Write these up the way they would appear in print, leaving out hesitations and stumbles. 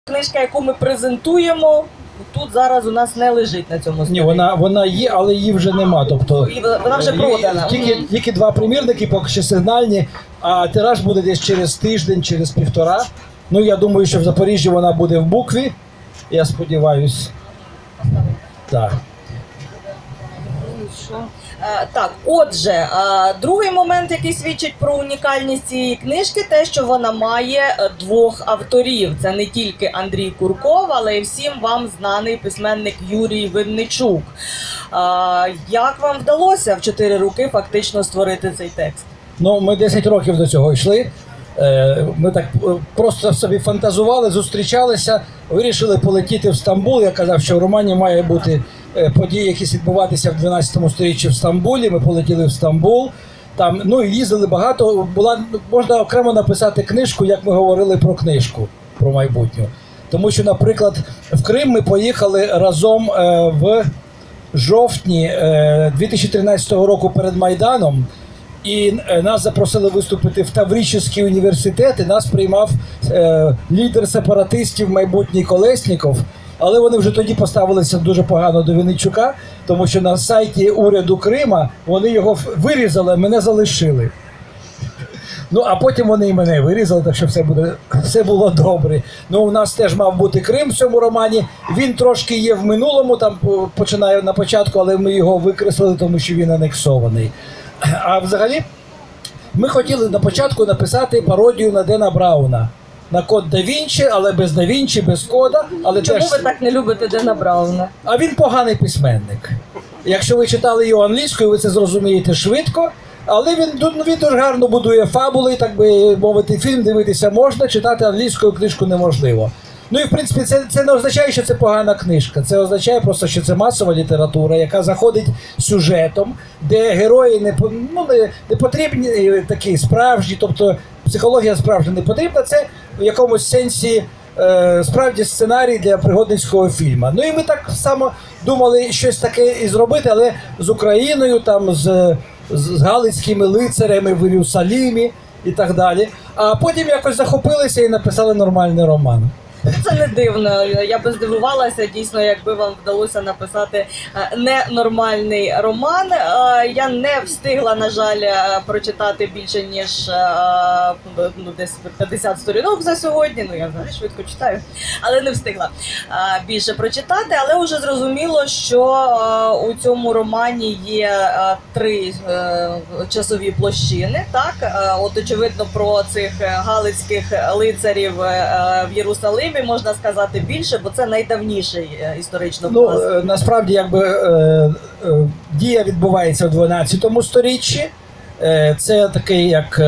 Книжка, яку ми презентуємо, тут зараз у нас не лежить на цьому столі. Ні, вона є, але її вже нема. Тобто, вона вже продана. Тільки два примірники, поки що сигнальні, а тираж буде десь через тиждень, через півтора. Ну, я думаю, що в Запоріжжі вона буде в букві, я сподіваюсь. Так. Так, отже, другий момент, який свідчить про унікальність цієї книжки, те, що вона має двох авторів. Це не тільки Андрій Курков, але й всім вам знаний письменник Юрій Винничук. Як вам вдалося в 4 роки фактично створити цей текст? Ну, ми 10 років до цього йшли. Ми так просто собі фантазували, зустрічалися, вирішили полетіти в Стамбул. Я казав, що в романі має бути події, які відбуватися в 12 сторіччі в Стамбулі. Ми полетіли в Стамбул. Там, ну, їздили багато. Можна окремо написати книжку, як ми говорили про книжку, про майбутню. Тому що, наприклад, в Крим ми поїхали разом в жовтні 2013 року перед Майданом. І нас запросили виступити в Таврійський університет, і нас приймав лідер сепаратистів майбутній Колесніков. Але вони вже тоді поставилися дуже погано до Винничука, тому що на сайті уряду Крима вони його вирізали, а мене залишили. Ну, а потім вони і мене вирізали, так що все було добре. Ну, у нас теж мав бути Крим в цьому романі. Він трошки є в минулому, там починає на початку, але ми його викреслили, тому що він анексований. А взагалі, ми хотіли на початку написати пародію на Дена Брауна. На Код да Вінчі, але без да Вінчі, без кода. Але чому ви так не любите Дена Брауна? А він поганий письменник. Якщо ви читали його англійською, ви це зрозумієте швидко. Але він дуже гарно будує фабули, так би мовити, фільм дивитися можна, читати англійською книжку неможливо. Ну і в принципі це не означає, що це погана книжка. Це означає просто, що це масова література, яка заходить сюжетом, де герої не потрібні такі справжні, тобто психологія справжня не потрібна. Це в якомусь сенсі справді сценарій для пригодницького фільму. Ну і ми так само думали щось таке і зробити, але з Україною, там, з галицькими лицарями в Єрусалимі і так далі. А потім якось захопилися і написали нормальний роман. Це не дивно. Я би здивувалася, дійсно, якби вам вдалося написати ненормальний роман. Я не встигла, на жаль, прочитати більше, ніж десь 50 сторінок за сьогодні. Ну, я взагалі швидко читаю, але не встигла більше прочитати. Але вже зрозуміло, що у цьому романі є 3 часові площини. Так? От, очевидно, про цих галицьких лицарів в Єрусалимі можна сказати більше, бо це найдавніший історично пласт. Ну, насправді, дія відбувається в 12 сторіччі. Це такий, як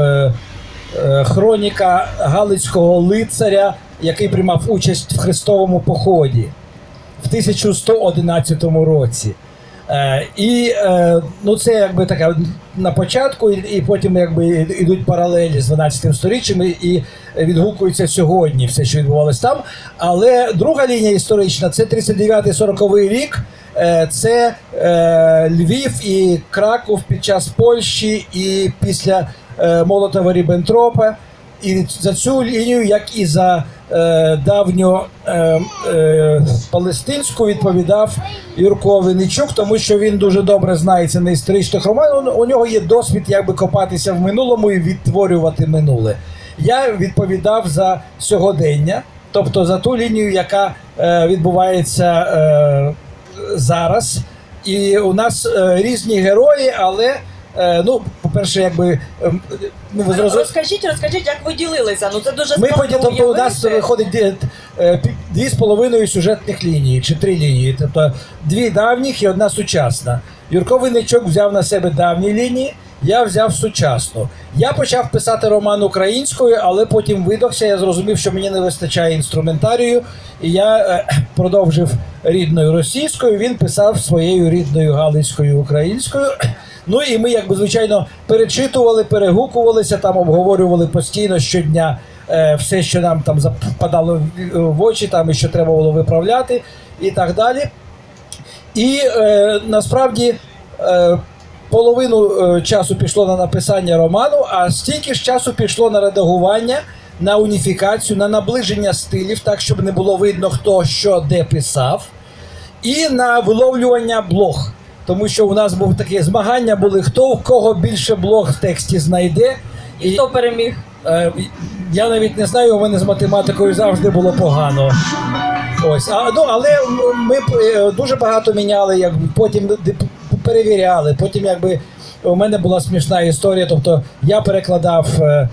хроніка галицького лицаря, який приймав участь в хрестовому поході в 1111 році. І це така на початку, і потім йдуть паралелі з 12 сторіччям і відгукується сьогодні все, що відбувалося там. Але друга лінія історична – це 39-40 рік, це Львів і Краков під час Польщі і після Молотова-Ріббентропа. І за цю лінію, як і за давню палестинську, відповідав Юрко Винничук, тому що він дуже добре знається на історичних романах. У нього є досвід копатися в минулому і відтворювати минуле. Я відповідав за сьогодення, тобто за ту лінію, яка відбувається зараз. І у нас різні герої, але по-перше, Розкажіть, як ви ділилися? Ну, це дуже складно уявити. Тобто у нас виходить 2,5 сюжетних лінії, чи 3 лінії. Тобто 2 давніх і 1 сучасна. Юрко Винничук взяв на себе давні лінії, я взяв сучасну. Я почав писати роман українською, але потім видохся, я зрозумів, що мені не вистачає інструментарію, і я продовжив рідною російською, він писав своєю рідною галицькою українською. Ну і ми, звичайно, перечитували, перегукувалися, там обговорювали постійно щодня все, що нам там западало в очі, там і що треба було виправляти і так далі. І насправді половину часу пішло на написання роману, а стільки ж часу пішло на редагування, на уніфікацію, на наближення стилів, так, щоб не було видно, хто що де писав, і на виловлювання блог. Тому що у нас був таке змагання, були хто у кого більше блог в тексті знайде. І хто переміг? Я навіть не знаю, у мене з математикою завжди було погано. Ось, але ми дуже багато міняли, потім перевіряли, потім якби у мене була смішна історія, тобто я перекладав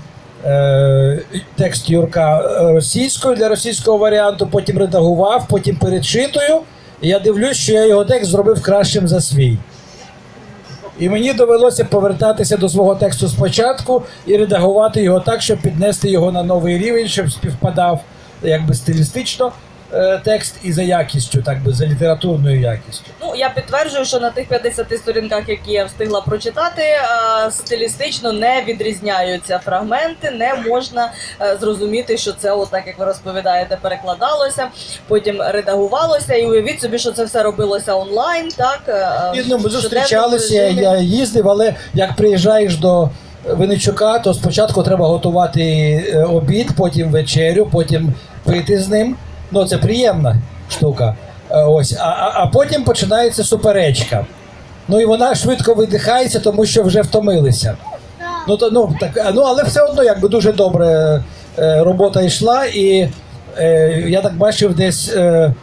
текст Юрка російською для російського варіанту, потім редагував, потім перечитую, і я дивлюсь, що я його текст зробив кращим за свій. І мені довелося повертатися до свого тексту спочатку і редагувати його так, щоб піднести його на новий рівень, щоб співпадав якби стилістично текст і за якістю, так би, за літературною якістю. Ну, я підтверджую, що на тих 50 сторінках, які я встигла прочитати, стилістично не відрізняються фрагменти, не можна зрозуміти, що це, отак, як ви розповідаєте, перекладалося, потім редагувалося, і уявіть собі, що це все робилося онлайн, так? Ми зустрічалися, я їздив, але як приїжджаєш до Винничука, то спочатку треба готувати обід, потім вечерю, потім пити з ним. Ну, це приємна штука. Ось. А потім починається суперечка. Ну і вона швидко видихається, тому що вже втомилися. Але все одно якби дуже добре робота йшла. І я так бачив десь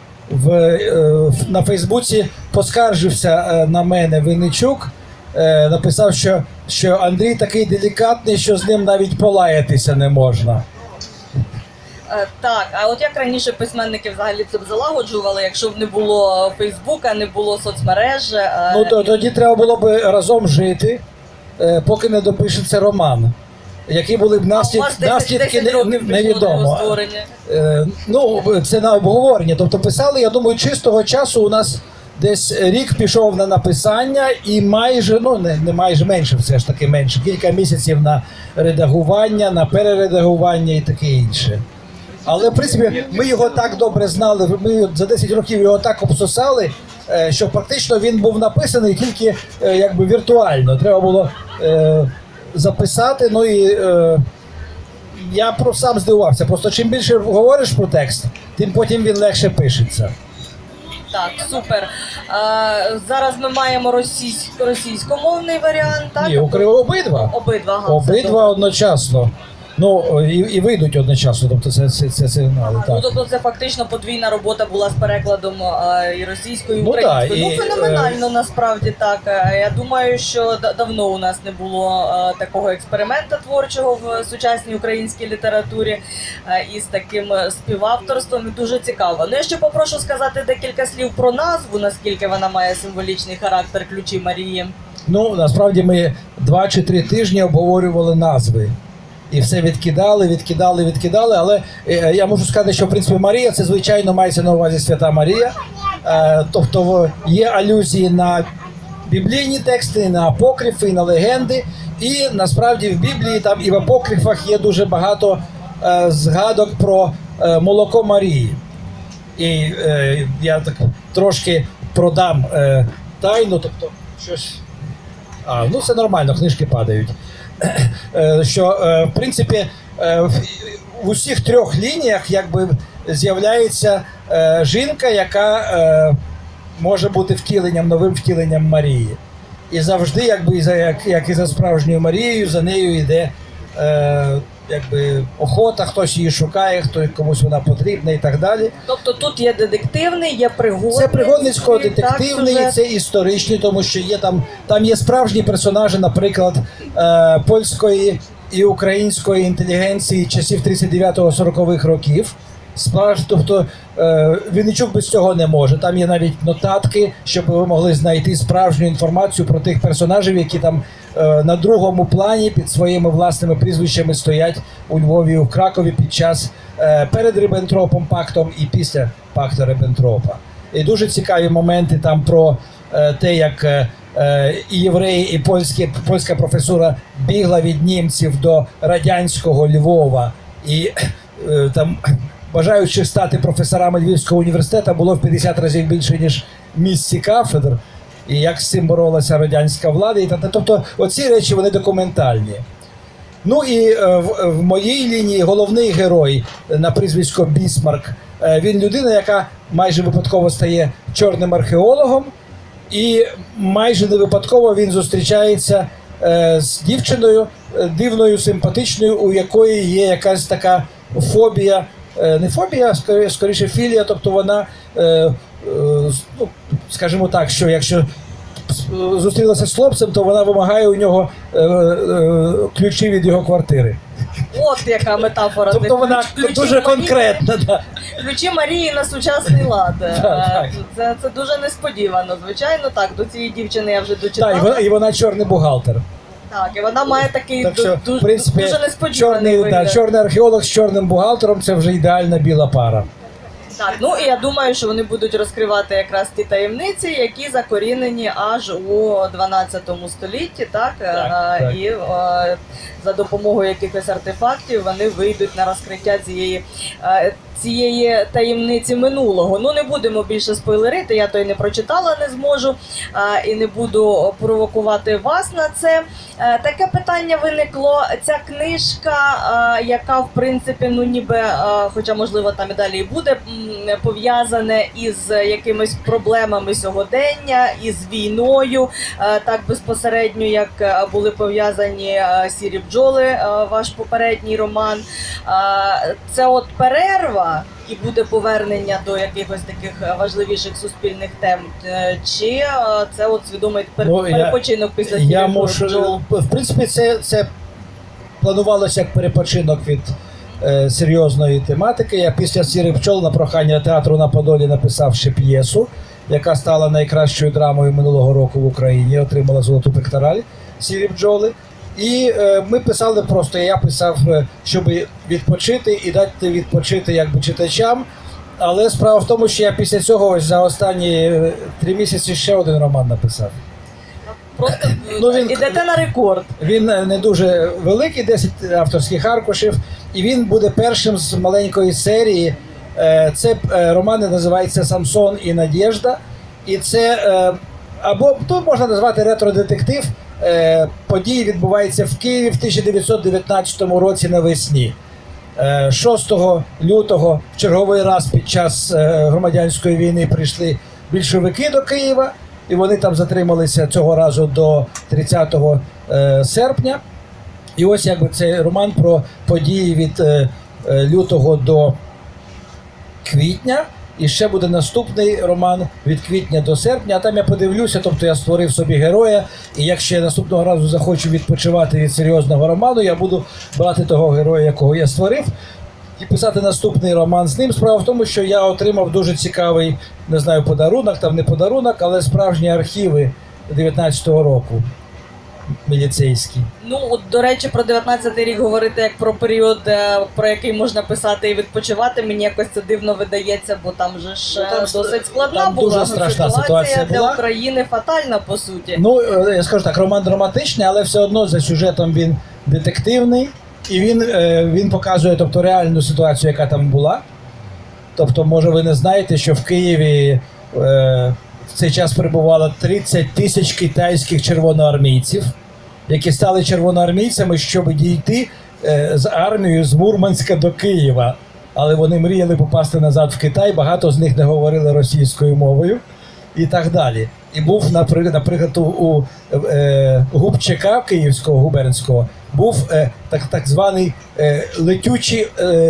на Фейсбуці поскаржився на мене Винничук. Написав, що Андрій такий делікатний, що з ним навіть полаятися не можна. Так, а от як раніше письменники взагалі це б залагоджували, якщо б не було Фейсбука, не було соцмереж? Ну, тоді треба було б разом жити, поки не допишеться роман. Які були б наслідки, невідомо. Ну, це на обговорення. Тобто писали, я думаю, чистого часу у нас десь рік пішов на написання і майже, ну не майже, менше все ж таки менше, кілька місяців на редагування, на перередагування і таке інше. Але, в принципі, ми його так добре знали, ми за 10 років його так обсосали, що практично він був написаний тільки якби віртуально. Треба було записати, ну і я сам здивувався. Просто чим більше говориш про текст, тим потім він легше пишеться. Так, супер. Зараз ми маємо російськомовний варіант, так? Ні, обидва. Обидва одночасно. Ну, і вийдуть одночасно, тобто це сигнали. Ну, тобто це фактично подвійна робота була з перекладом і російською, і українською. Ну, феноменально насправді так. Я думаю, що давно у нас не було такого експерименту творчого в сучасній українській літературі із таким співавторством. І дуже цікаво. Ну, я ще попрошу сказати декілька слів про назву, наскільки вона має символічний характер «Ключі Марії». Ну, насправді ми 2 чи 3 тижні обговорювали назви. І все відкидали, але я можу сказати, що, в принципі, Марія, це, звичайно, мається на увазі Свята Марія. Тобто є алюзії на біблійні тексти, на апокрифи, на легенди. І, насправді, в Біблії там і в апокрифах є дуже багато згадок про молоко Марії. І я так трошки продам тайну, тобто щось... ну, все нормально, книжки падають. Що, в принципі, в усіх 3 лініях якби з'являється жінка, яка може бути втіленням, новим втіленням Марії. І завжди, якби, як і за справжньою Марією, за нею йде якби охота, хтось її шукає, комусь вона потрібна і так далі. Тобто тут є детективний, є пригодницький. Це пригодницько-детективний, це історичний, тому що є там є справжні персонажі, наприклад, польської і української інтелігенції часів 39-40-х років. Тобто Винничук без цього не може. Там є навіть нотатки, щоб ви могли знайти справжню інформацію про тих персонажів, які там на другому плані під своїми власними прізвищами стоять у Львові і у Кракові під час перед Ріббентропом пактом і після пакту Ріббентропа. І дуже цікаві моменти там про те, як і євреї, і польська професура бігла від німців до радянського Львова. І там бажаючих стати професорами Львівського університету було в 50 разів більше, ніж місць кафедр. І як з цим боролася радянська влада. Тобто оці речі, вони документальні. Ну і в моїй лінії головний герой на прізвисько Бісмарк. Він людина, яка майже випадково стає чорним археологом, і майже не випадково він зустрічається з дівчиною дивною, симпатичною, у якої є якась така фобія, не фобія, а скоріше філія, тобто вона, ну, скажімо так, що якщо зустрілася з хлопцем, то вона вимагає у нього ключі від його квартири. От яка метафора. Тобто вона дуже конкретна. Да. Ключі Марії на сучасний лад. Так. Це дуже несподівано, звичайно. Так, до цієї дівчини я вже Так, дочитала. і вона чорний бухгалтер. Так, і вона має такий Так що, в принципі, дуже несподіваний вигляд. чорний археолог з чорним бухгалтером – це вже ідеальна біла пара. Так, ну і я думаю, що вони будуть розкривати якраз ті таємниці, які закорінені аж у 12 столітті, так? Так. І за допомогою якихось артефактів вони вийдуть на розкриття цієї таємниці минулого. Ну, не будемо більше спойлерити, я то й не прочитала, не зможу, і не буду провокувати вас на це. Таке питання виникло. Ця книжка, яка, в принципі, ну ніби, хоча, можливо, там і далі і буде, пов'язане із якимись проблемами сьогодення, із війною, так безпосередньо, як були пов'язані «Сірі бджоли», ваш попередній роман. Це от перерва і буде повернення до якихось таких важливіших суспільних тем? Чи це от свідомий перепочинок після «Сірих бджол»? В принципі, це планувалося як перепочинок від серйозної тематики. Я після «Сірих бджол» на прохання театру на Подолі написав ще п'єсу, яка стала найкращою драмою минулого року в Україні, отримала золоту пектораль «Сірі бджоли». І ми писали просто, я писав, щоб відпочити і дати відпочити якби читачам. Але справа в тому, що я після цього ось за останні 3 місяці ще один роман написав. Просто він ідете на рекорд. Він не дуже великий, 10 авторських аркушів, і він буде першим з маленької серії. Це романи називаються «Самсон і Надєжда». І це, або тут можна назвати ретро-детектив. Події відбуваються в Києві в 1919 році навесні. 6 лютого в черговий раз під час громадянської війни прийшли більшовики до Києва, і вони там затрималися цього разу до 30 серпня. І ось якби цей роман про події від лютого до квітня. І ще буде наступний роман від квітня до серпня, а там я подивлюся, тобто я створив собі героя, і якщо я наступного разу захочу відпочивати від серйозного роману, я буду брати того героя, якого я створив, і писати наступний роман з ним. Справа в тому, що я отримав дуже цікавий, не знаю, подарунок, там не подарунок, але справжні архіви 19-го року. Міліцейський. Ну, от, до речі, про 19-й рік говорити як про період, про який можна писати і відпочивати, мені якось це дивно видається, бо там же ж досить складна там була дуже страшна ситуація для була. України, фатальна, по суті. Ну, я скажу так, роман драматичний, але все одно за сюжетом він детективний, і він показує, тобто, реальну ситуацію, яка там була. Тобто, може, ви не знаєте, що в Києві в цей час перебувало 30 тисяч китайських червоноармійців, які стали червоноармійцями, щоб дійти з армією з Мурманська до Києва. Але вони мріяли попасти назад в Китай, багато з них не говорили російською мовою і так далі. І був, наприклад, у Губчака Київського, губернського, був так званий летючий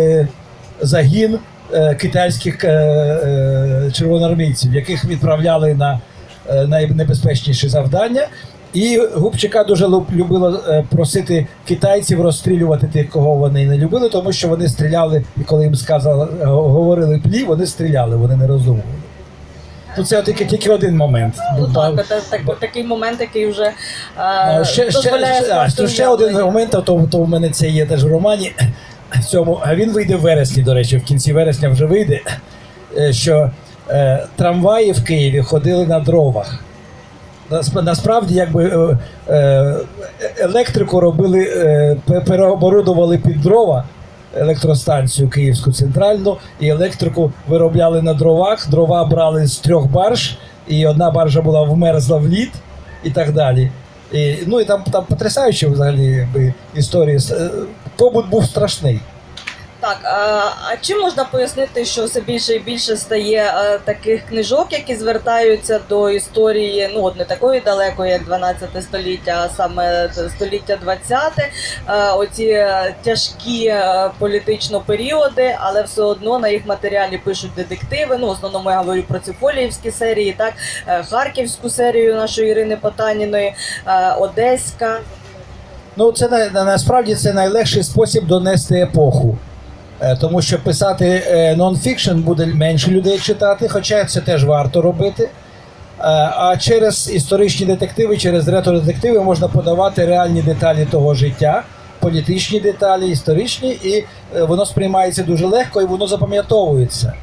загін китайських червоноармійців, яких відправляли на найнебезпечніші завдання. І Губчака дуже любило просити китайців розстрілювати тих, кого вони не любили, тому що вони стріляли, і коли їм говорили плі, вони стріляли, вони не роздумували. Тут це тільки один момент. Ну, такий момент, який вже дозволяє... Ще один момент, то в мене це є теж в романі. А він вийде в вересні, до речі, в кінці вересня вже вийде, що трамваї в Києві ходили на дровах. Насправді, якби електрику робили, переоборудували під дрова, електростанцію Київську центральну, і електрику виробляли на дровах, дрова брали з 3 барж, і одна баржа була вмерзла в лід, і так далі. Ну і там потрясаючі взагалі якби, історії. Побут був страшний. Так, а чим можна пояснити, що все більше і більше стає таких книжок, які звертаються до історії, ну от не такої далекої, як 12 століття, а саме століття 20, оці тяжкі політично періоди, але все одно на їх матеріалі пишуть детективи. Ну, в основному я говорю про ці фоліївські серії, так, Харківську серію нашої Ірини Потаніної, Одеська. Ну, це насправді це найлегший спосіб донести епоху. Тому що писати нон-фікшн буде менше людей читати, хоча це теж варто робити. А через історичні детективи, через ретро-детективи можна подавати реальні деталі того життя, політичні деталі, історичні, і воно сприймається дуже легко і воно запам'ятовується.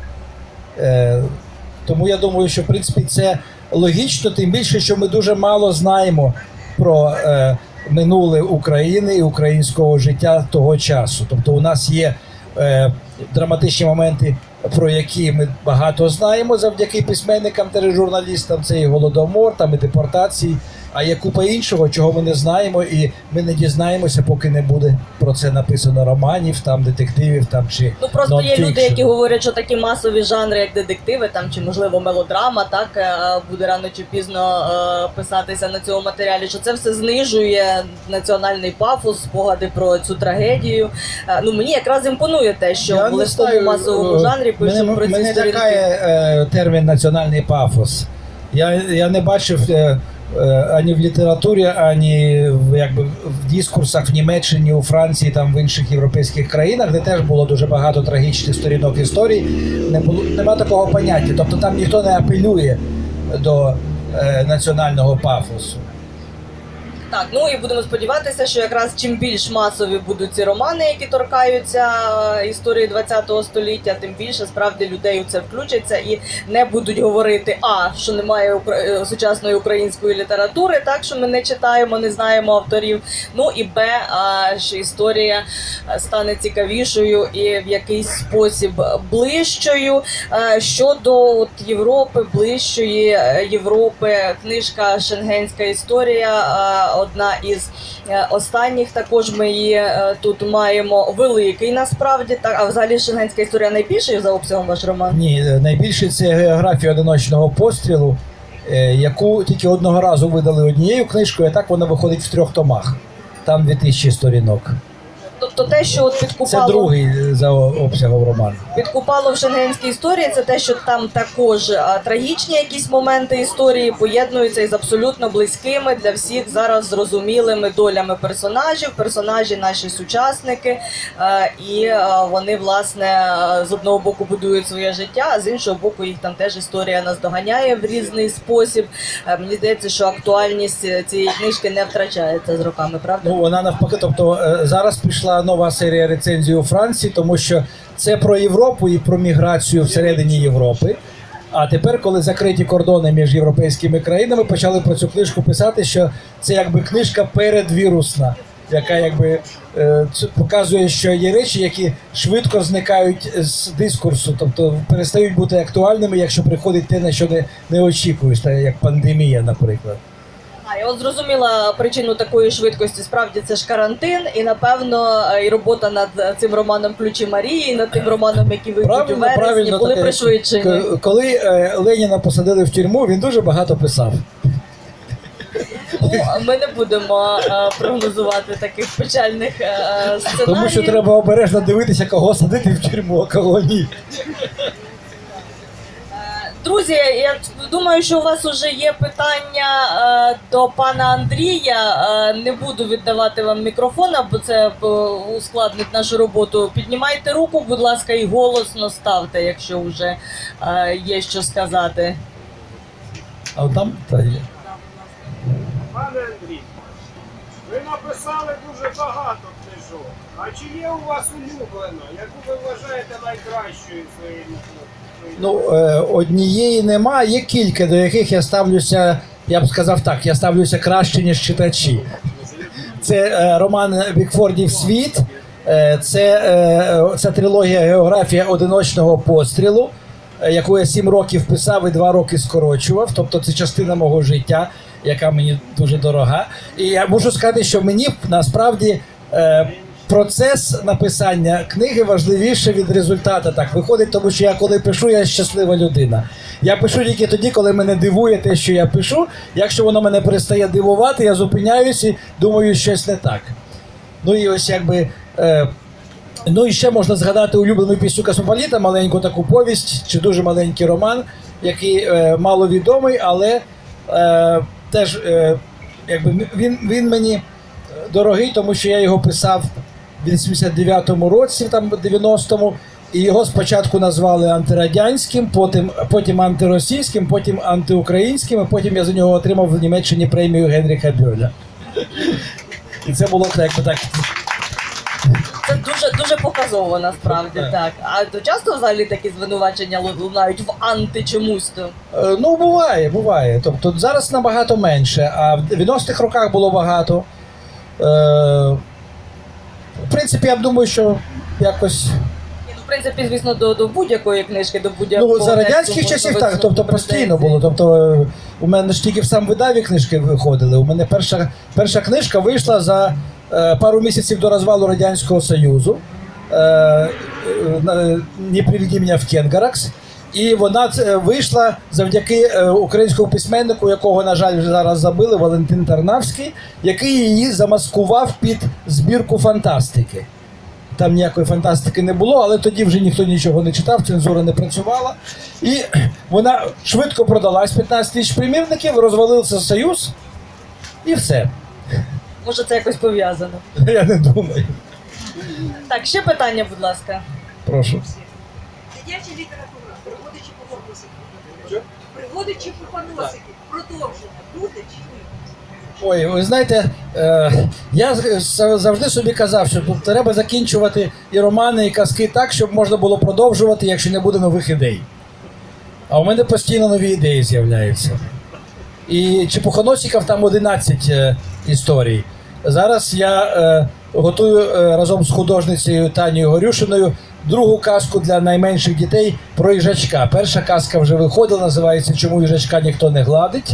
Тому я думаю, що в принципі це логічно, тим більше, що ми дуже мало знаємо про минуле України і українського життя того часу. Тобто у нас є драматичні моменти, про які ми багато знаємо завдяки письменникам та журналістам. Це і Голодомор, там і депортації, а є купа іншого, чого ми не знаємо, і ми не дізнаємося, поки не буде про це написано романів, там детективів, там чи ну просто є нон-фікшн. люди, які говорять, що такі масові жанри, як детективи, там чи можливо мелодрама, так буде рано чи пізно писатися на цьому матеріалі. Що це все знижує національний пафос, спогади про цю трагедію. Ну мені якраз імпонує те, що в легкому масовому жанрі пишуть про ці Мене сторінки. лякає термін національний пафос. Я не бачив ані в літературі, ані якби в дискурсах в Німеччині, у Франції, там в інших європейських країнах, де теж було дуже багато трагічних сторінок історії, нема такого поняття. Тобто там ніхто не апелює до національного пафосу. Так, ну і будемо сподіватися, що якраз чим більш масові будуть ці романи, які торкаються історії 20 століття, тим більше справді людей у це включаться і не будуть говорити, що немає сучасної української літератури, так, що ми не читаємо, не знаємо авторів, ну і б, що історія стане цікавішою і в якийсь спосіб ближчою. Щодо от Європи, ближчої Європи, книжка «Шенгенська історія», одна із останніх, також ми її тут маємо, великий насправді, так, а взагалі «Шенгенська історія» найбільший за обсягом ваш роман? Ні, найбільше це географія одиночного пострілу, яку тільки одного разу видали однією книжкою, а так вона виходить в 3 томах. Там 2000 сторінок. Тобто те, що от підкупало... Це другий за обсягом роман. Підкупало в «Шенгенській історії» це те, що там також трагічні якісь моменти історії поєднуються із абсолютно близькими для всіх зараз зрозумілими долями персонажів. Персонажі наші сучасники, і вони, власне, з одного боку будують своє життя, а з іншого боку їх там теж історія наздоганяє в різний спосіб. Мені здається, що актуальність цієї книжки не втрачається з роками, правда? Ну, вона навпаки, тобто зараз пішла нова серія рецензій у Франції, тому що це про Європу і про міграцію всередині Європи. А тепер, коли закриті кордони між європейськими країнами, почали про цю книжку писати, що це якби книжка передвірусна, яка якби показує, що є речі, які швидко зникають з дискурсу, тобто перестають бути актуальними, якщо приходить те, на що не очікуєш, так як пандемія, наприклад. Я от зрозуміла причину такої швидкості. Справді це ж карантин, і напевно і робота над цим романом «Ключі Марії», над тим романом, який вийдуть у вересні, були пришвидшені. Коли Леніна посадили в тюрму, він дуже багато писав. Ну, ми не будемо прогнозувати таких печальних сценаріїв. Тому що треба обережно дивитися, кого садити в тюрму, а кого ні. Друзі, я думаю, що у вас вже є питання до пана Андрія. Не буду віддавати вам мікрофона, бо це ускладнить нашу роботу. Піднімайте руку, будь ласка, і голосно ставте, якщо вже є що сказати. А от там та є. Пане Андрій, ви написали дуже багато книжок. А чи є у вас улюблена, яку ви вважаєте найкращою своєю книгою? Ну, однієї нема, є кілька, до яких я ставлюся, я б сказав так, я ставлюся краще, ніж читачі. Це роман Бікфордів «Світ», це трилогія «Географія одиночного пострілу», яку я 7 років писав і 2 роки скорочував, тобто це частина мого життя. яка мені дуже дорога. І я можу сказати, що мені насправді процес написання книги важливіше від результату. Так виходить, тому що я коли пишу, я щаслива людина. Я пишу тільки тоді, коли мене дивує те, що я пишу. Якщо воно мене перестає дивувати, я зупиняюсь і думаю, щось не так. Ну і ось якби. Ну і ще можна згадати улюблену пісню Космополіта, маленьку таку повість, чи дуже маленький роман, який маловідомий, але теж якби він мені дорогий, тому що я його писав в 89-му році, там 90-му, і його спочатку назвали антирадянським, потім антиросійським, потім антиукраїнським, а потім я за нього отримав в Німеччині премію Генріха Бьоля. І це було так. Це дуже показово насправді, так. А то часто взагалі такі звинувачення лунають в анти-чомусь-то? Ну, буває. Тобто зараз набагато менше, а в 90-х роках було багато. В принципі, я думаю, що якось... В принципі, звісно, до будь-якої книжки, до будь-якого... Ну, за радянських часів так, тобто постійно було. Тобто у мене ж тільки в самвидаві книжки виходили. У мене перша книжка вийшла за пару місяців до розвалу Радянського Союзу. «Не приведи мене в Кенгаракс». І вона вийшла завдяки українському письменнику, якого, на жаль, вже зараз забили, Валентин Тарнавський, який її замаскував під збірку фантастики. Там ніякої фантастики не було, але тоді вже ніхто нічого не читав, цензура не працювала. І вона швидко продалась, 15 тисяч примірників, розвалився Союз, і все. Може, це якось пов'язано? Я не думаю. Так, ще питання, будь ласка. Прошу. Дитяча література, пригоди чи поносики? Пригоди чи поносики? Продовження буде чи ні? Ой, ви знаєте, я завжди собі казав, що тут треба закінчувати і романи, і казки так, щоб можна було продовжувати, якщо не буде нових ідей. А у мене постійно нові ідеї з'являються. І Чепухоносиків там 11 історій. Зараз я готую разом з художницею Танією Горюшиною другу казку для найменших дітей про їжачка. Перша казка вже виходила, називається «Чому їжачка ніхто не гладить».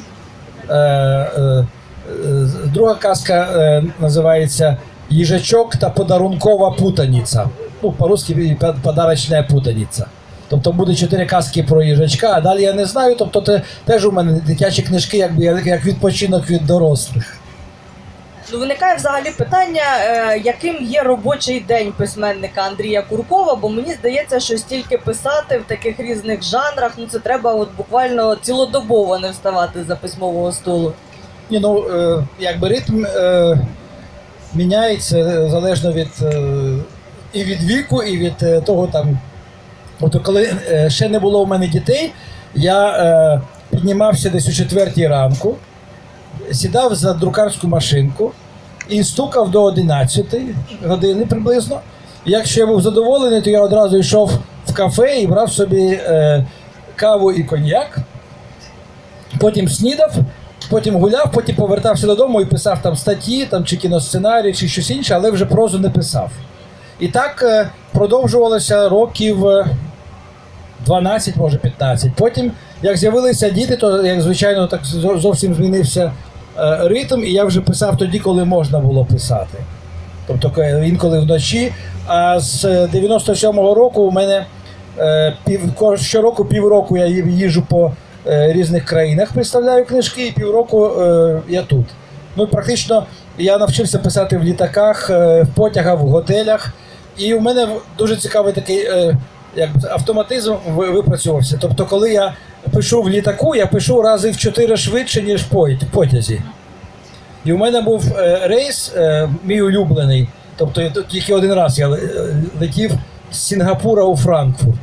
Друга казка називається «Їжачок та подарункова путаниця». Ну, по-русски «Подарочна путаниця». Тобто буде 4 казки про їжачка, а далі я не знаю. Тобто це теж у мене дитячі книжки, якби як відпочинок від дорослих. Ну, виникає взагалі питання, яким є робочий день письменника Андрія Куркова, бо мені здається, що стільки писати в таких різних жанрах, ну це треба от буквально цілодобово не вставати за письмового столу. Ні, ну, якби ритм міняється залежно від і від віку, і від того там. От коли ще не було у мене дітей, я піднімався десь о 4 ранку, сідав за друкарську машинку і стукав до 11 години приблизно. І якщо я був задоволений, то я одразу йшов в кафе і брав собі каву і коньяк, потім снідав, потім гуляв, потім повертався додому і писав там статті, там, чи кіносценарій, чи щось інше, але вже прозу не писав. І так продовжувалося років 12, може 15. Потім, як з'явилися діти, то, як звичайно, так зовсім змінився ритм, і я вже писав тоді, коли можна було писати. Тобто інколи вночі. А з 97-го року у мене щороку півроку я їжджу по різних країнах, представляю книжки, і півроку я тут. Ну, практично я навчився писати в літаках, в потягах, в готелях. І у мене дуже цікавий такий автоматизм випрацьовувався. Тобто, коли я пишу в літаку, я пишу рази в 4 швидше, ніж в потязі. І у мене був рейс, мій улюблений, тобто тільки один раз я летів з Сінгапура у Франкфурт.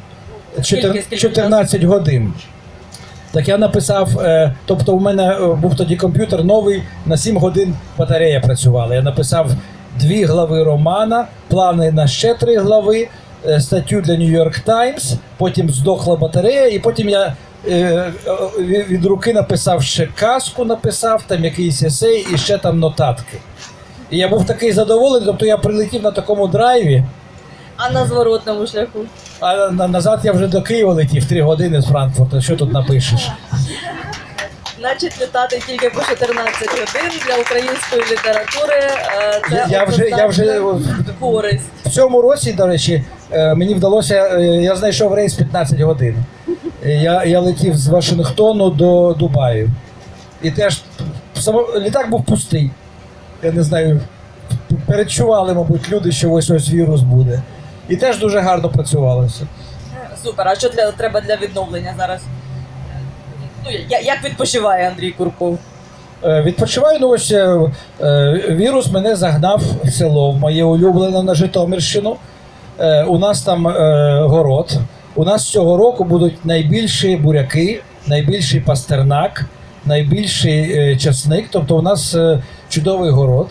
14 годин. Так я написав, тобто у мене був тоді комп'ютер новий, на 7 годин батарея працювала. Я написав 2 глави романа, плани на ще 3 глави, статтю для New York Times, потім здохла батарея, і потім я від руки написав ще казку, написав, там якийсь есей і ще там нотатки. І я був такий задоволений, тобто я прилетів на такому драйві. А на зворотному шляху? А назад я вже до Києва летів 3 години з Франкфурта, що тут напишеш? Значить, літати тільки по 14 годин для української літератури це Я вже користь. в цьому році, до речі, мені вдалося, я знайшов рейс 15 годин. Я летів з Вашингтону до Дубаю. І теж літак був пустий. Я не знаю, передчували, мабуть, люди, що ось вірус буде. І теж дуже гарно працювалося. Супер. А що треба для відновлення зараз? Ну, як відпочиває Андрій Курков? Відпочиваю, ну ось вірус мене загнав в село, в моє улюблене на Житомирщину. У нас там город. У нас цього року будуть найбільші буряки, найбільший пастернак, найбільший часник. Тобто у нас чудовий город.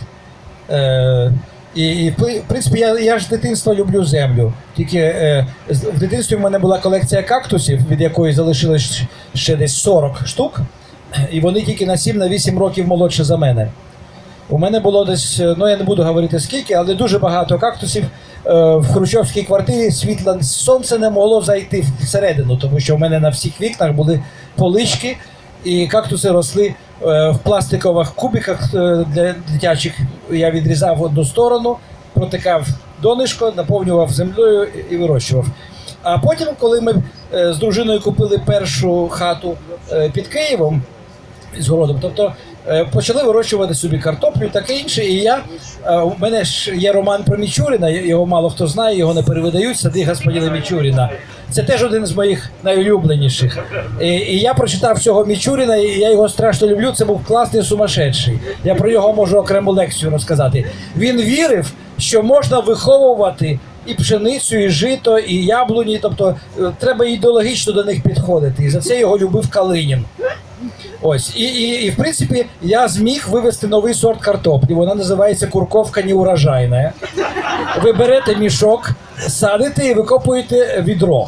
І в принципі, я ж з дитинства люблю землю. Тільки в дитинстві в мене була колекція кактусів, від якої залишилось ще десь 40 штук. І вони тільки на 7-8 років молодше за мене. У мене було десь, ну я не буду говорити скільки, але дуже багато кактусів. В хрущовській квартирі світло сонце не могло зайти всередину, тому що в мене на всіх вікнах були полички, і кактуси росли в пластикових кубиках для дитячих. Я відрізав в одну сторону, протикав донишко, наповнював землею і вирощував. А потім, коли ми з дружиною купили першу хату під Києвом з городом, тобто почали вирощувати собі картоплю і таке інше. І у мене ж є роман про Мічуріна, його мало хто знає, його не перевидають, «Сади господина Мічуріна». Це теж один з моїх найулюбленіших. І я прочитав цього Мічуріна, і я його страшно люблю, це був класний сумасшедший. Я про нього можу окрему лекцію розказати. Він вірив, що можна виховувати і пшеницю, і жито, і яблуні, тобто треба ідеологічно до них підходити. І за це його любив Калинін. Ось, і в принципі, я зміг вивести новий сорт картоплі. Вона називається курковка неурожайна. Ви берете мішок, садите і викопуєте відро.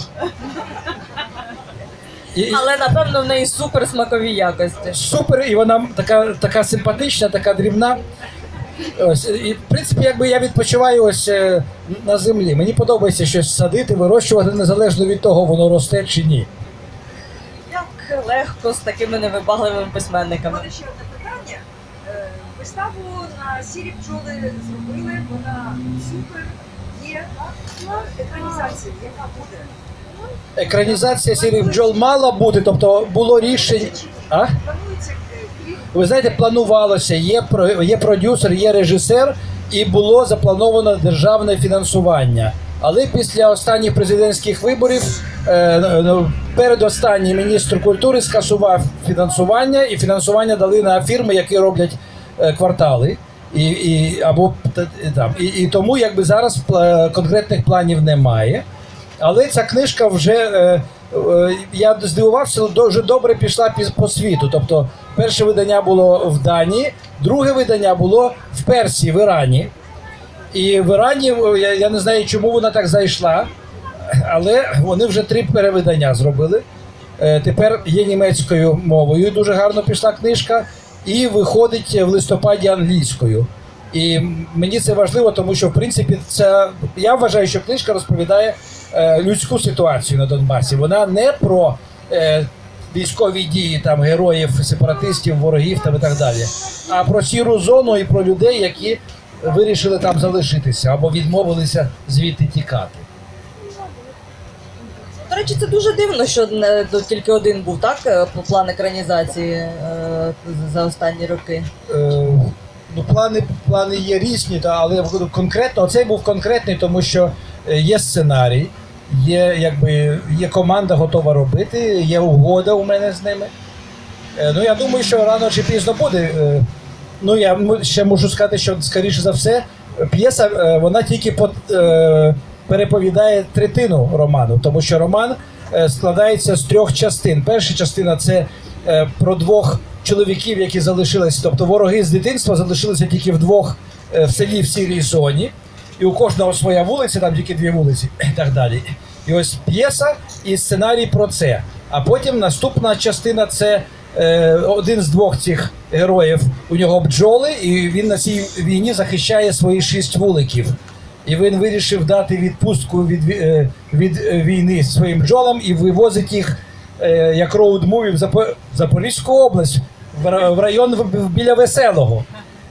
Але, напевно, в неї супер смакові якості. Супер, і вона така симпатична, така дрібна. Ось, і, в принципі, якби я відпочиваю ось на землі. Мені подобається щось садити, вирощувати, незалежно від того, воно росте чи ні. Як легко з такими невибагливими письменниками. У мене ще одне питання. Виставу на «Сірі бджоли» зробили, вона супер. Є екранізація, яка буде? Екранізація «Сірих бджол» мала бути, тобто було рішення. А? Планується кліп. Ви знаєте, планувалося, є продюсер, є режисер, і було заплановано державне фінансування. Але після останніх президентських виборів передостанній міністр культури скасував фінансування, і фінансування дали на фірми, які роблять квартали. І тому якби зараз конкретних планів немає. Але ця книжка вже, я здивувався, дуже добре пішла по світу. Тобто перше видання було в Данії, друге видання було в Персії, в Ірані. І в Ірані, я не знаю, чому вона так зайшла, але вони вже 3 перевидання зробили. Тепер є німецькою мовою, дуже гарно пішла книжка, і виходить в листопаді англійською. І мені це важливо, тому що, в принципі, я вважаю, що книжка розповідає людську ситуацію на Донбасі. Вона не про військові дії там, героїв, сепаратистів, ворогів там, і так далі, а про сіру зону і про людей, які вирішили там залишитися або відмовилися звідти тікати. До речі, це дуже дивно, що тільки один був, так, план екранізації за останні роки. Ну, плани є різні, але конкретно, цей був конкретний, тому що є сценарій, є команда готова робити, є угода у мене з ними. Ну, я думаю, що рано чи пізно буде. Ну, я ще можу сказати, що, скоріше за все, п'єса, вона тільки переповідає третину роману, тому що роман складається з 3 частин. Перша частина – це про 2 чоловіків, які залишились, тобто вороги з дитинства залишилися тільки в селі в сірій зоні, і у кожного своя вулиця, там тільки 2 вулиці і так далі. І ось п'єса і сценарій про це. А потім наступна частина – це один з 2 цих героїв, у нього бджоли, і він на цій війні захищає свої 6 вуликів. І він вирішив дати відпустку від війни своїм бджолам і вивозить їх як роуд-муві в Запорізьку область, в район біля Веселого.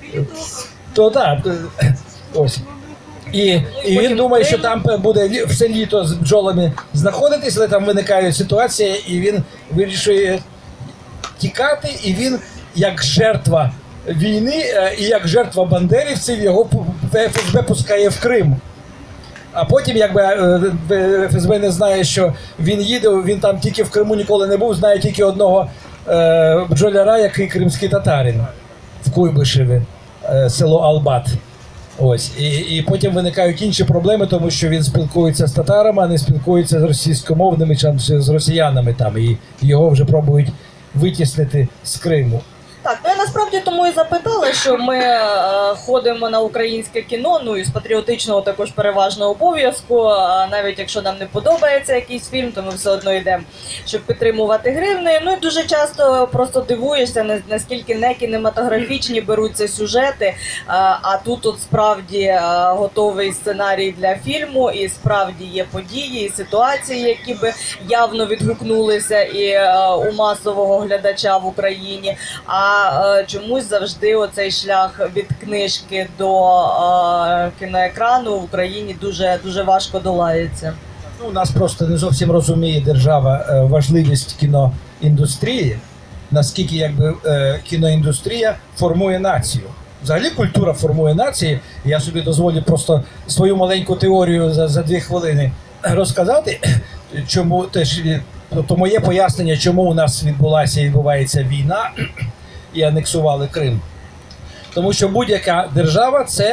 То так, ось. І він думає, що там буде все літо з бджолами знаходитись, але там виникає ситуація, і він вирішує тікати, і він як жертва війни і як жертва бандерівців його ФСБ пускає в Крим. А потім, якби ФСБ не знає, що він їде, він там тільки в Криму ніколи не був, знає тільки одного бджоляра, який кримський татарин в Куйбишеві, село Албат. Ось. І потім виникають інші проблеми, тому що він спілкується з татарами, а не спілкується з російськомовними чи з росіянами там, і його вже пробують витіснити з Криму. Так, ну я насправді тому і запитала, що ми ходимо на українське кіно, ну і з патріотичного також переважного обов'язку, навіть якщо нам не подобається якийсь фільм, то ми все одно йдемо, щоб підтримувати гривнею. Ну і дуже часто просто дивуєшся, наскільки не кінематографічні беруться сюжети, а тут от справді готовий сценарій для фільму, і справді є події, і ситуації, які би явно відгукнулися і у масового глядача в Україні. А чомусь завжди оцей шлях від книжки до кіноекрану в Україні дуже важко долається. Ну, у нас просто не зовсім розуміє держава важливість кіноіндустрії, наскільки якби кіноіндустрія формує націю. Взагалі культура формує нації. Я собі дозволю просто свою маленьку теорію за 2 хвилини розказати, чому теж, тобто моє пояснення, чому у нас відбулася і відбувається війна і анексували Крим. Тому що будь-яка держава – це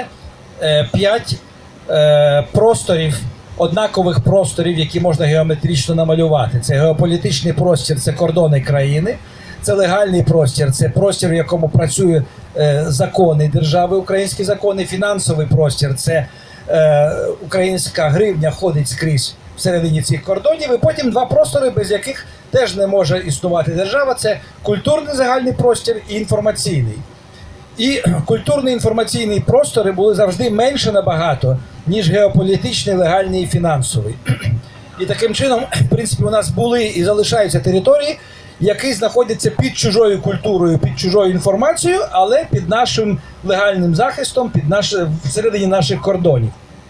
5 просторів, однакових просторів, які можна геометрично намалювати. Це геополітичний простір – це кордони країни, це легальний простір – це простір, в якому працюють закони держави, українські закони, фінансовий простір – це українська гривня ходить скрізь всередині цих кордонів, і потім 2 простори, без яких теж не може існувати держава, це культурний загальний простір і інформаційний. І культурний інформаційний простори були завжди менше набагато, ніж геополітичний, легальний і фінансовий. І таким чином, в принципі, у нас були і залишаються території, які знаходяться під чужою культурою, під чужою інформацією, але під нашим легальним захистом, всередині наших кордонів.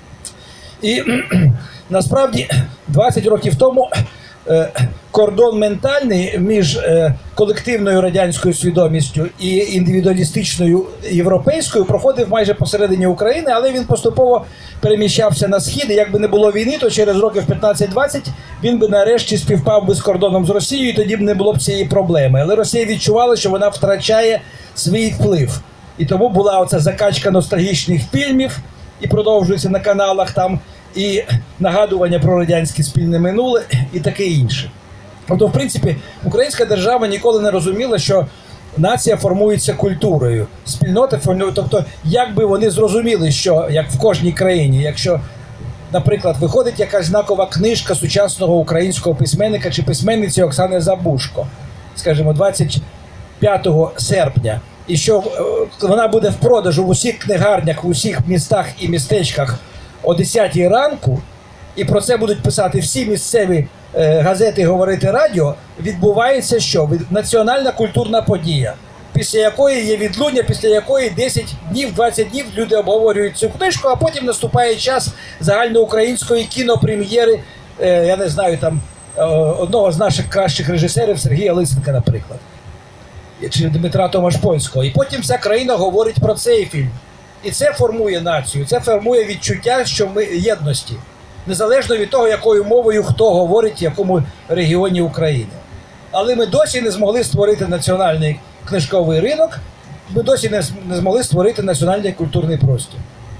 І насправді 20 років тому кордон ментальний між колективною радянською свідомістю і індивідуалістичною європейською проходив майже посередині України, але він поступово переміщався на схід, і якби не було війни, то через років 15-20 він би нарешті співпав би з кордоном з Росією, і тоді б не було б цієї проблеми. Але Росія відчувала, що вона втрачає свій вплив. І тому була оця закачка ностальгічних фільмів, і продовжується на каналах там, і нагадування про радянське спільне минуле, і таке інше. Тобто, в принципі, українська держава ніколи не розуміла, що нація формується культурою, спільнота формується, тобто, як би вони зрозуміли, що, як в кожній країні, якщо, наприклад, виходить якась знакова книжка сучасного українського письменника чи письменниці Оксани Забушко, скажімо, 25 серпня, і що вона буде в продажу в усіх книгарнях, в усіх містах і містечках о 10 ранку, і про це будуть писати всі місцеві газети, говорити радіо, відбувається що? Національна культурна подія, після якої є відлуння, після якої 10 днів, 20 днів люди обговорюють цю книжку, а потім наступає час загальноукраїнської кінопрем'єри, я не знаю, там, одного з наших кращих режисерів, Сергія Лисенка, наприклад, чи Дмитра Томашпольського. І потім вся країна говорить про цей фільм. І це формує націю, це формує відчуття, що ми єдності. Незалежно від того, якою мовою хто говорить в якому регіоні України. Але ми досі не змогли створити національний книжковий ринок, ми досі не змогли створити національний культурний простір.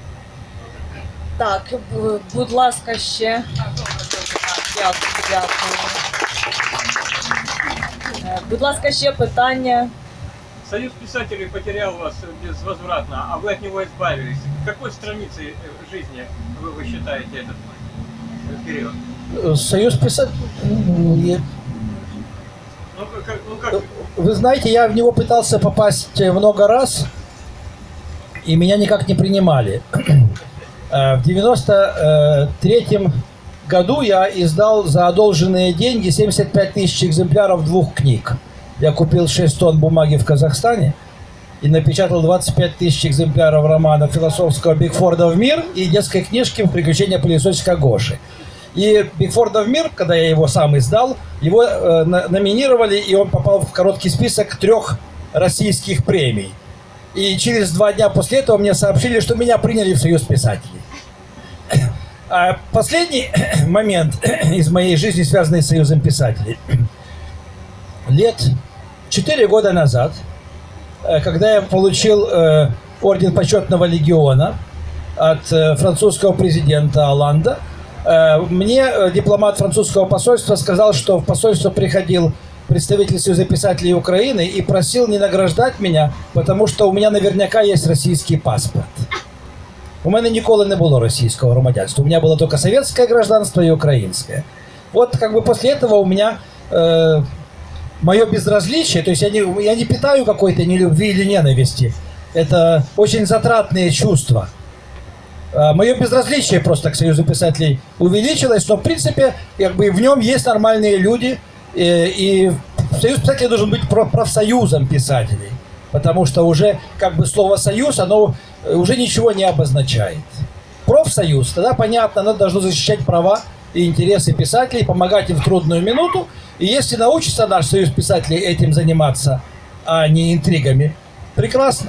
Так, будь ласка, ще. Дякую. Будь ласка, ще питання. Союз писателей потерял вас безвозвратно, а вы от него избавились. Какой страницей жизни вы считаете этот период? Союз писателей... Ну как... Вы знаете, я в него пытался попасть много раз, и меня никак не принимали. В 93-м году я издал за одолженные деньги 75 тысяч экземпляров 2 книг. Я купил 6 тонн бумаги в Казахстане и напечатал 25 тысяч экземпляров романа философского Бигфорда «В мир» и детской книжки «Приключения пылесосика Гоши». И Бигфорда «В мир», когда я его сам издал, его номинировали, и он попал в короткий список 3 российских премий. И через 2 дня после этого мне сообщили, что меня приняли в Союз писателей. А последний момент из моей жизни, связанный с Союзом писателей. Лет 4 года назад, когда я получил орден почетного легиона от французского президента Оланда, мне дипломат французского посольства сказал, что в посольство приходил представитель Союза писателей Украины и просил не награждать меня, потому что у меня наверняка есть российский паспорт. У мене ніколи не було російського громадянства. У меня было только советское гражданство и украинское. Вот как бы после этого у меня мое безразличие, то есть я не питаю какой-то нелюбви или ненависти. Это очень затратные чувства. Мое безразличие просто к Союзу писателей увеличилось, но в принципе как бы в нем есть нормальные люди. И Союз писателей должен быть профсоюзом писателей. Потому что уже как бы слово «союз», оно уже ничего не обозначает. Профсоюз, тогда понятно, оно должно защищать права и интересы писателей, помогать им в трудную минуту. И если научится наш Союз писателей этим заниматься, а не интригами, прекрасно.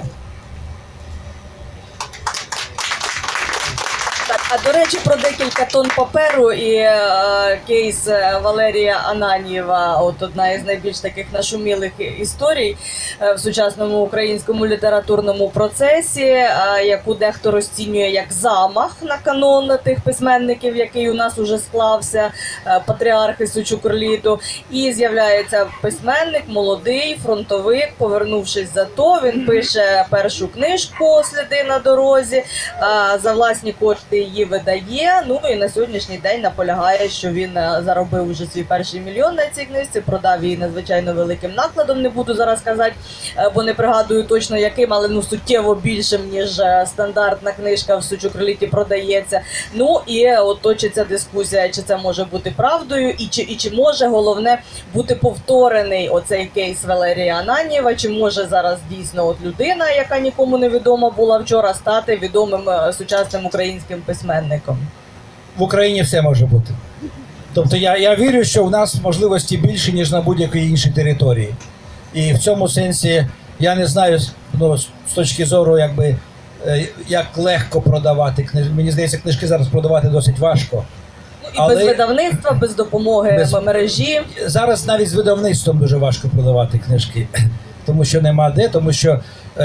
А до речі, про декілька тонн паперу і кейс Валерія Ананьєва, от одна із найбільш таких нашумілих історій в сучасному українському літературному процесі, яку дехто розцінює як замах на канон тих письменників, який у нас уже склався, патріархи Сучукрліту. І з'являється письменник, молодий, фронтовик, повернувшись з АТО, він пише першу книжку «Сліди на дорозі», за власні кошти її видає, ну і на сьогоднішній день наполягає, що він заробив вже свій перший мільйон на цій книжці, продав її надзвичайно великим накладом, не буду зараз казати, бо не пригадую точно яким, але ну суттєво більшим, ніж стандартна книжка в Сучукрліті продається. Ну і от точиться дискусія, чи це може бути правдою, і чи може, головне, бути повторений оцей кейс Валерія Ананьєва, чи може зараз дійсно от людина, яка нікому не відома була вчора, стати відомим сучасним українським письменником. В Україні все може бути. Тобто я вірю, що в нас можливості більше, ніж на будь-якій іншій території. І в цьому сенсі я не знаю, ну, з точки зору, якби, як легко продавати книжки. Мені здається, книжки зараз продавати досить важко. Ну, і без видавництва, без допомоги мережі. Зараз навіть з видавництвом дуже важко продавати книжки, тому що нема де, тому що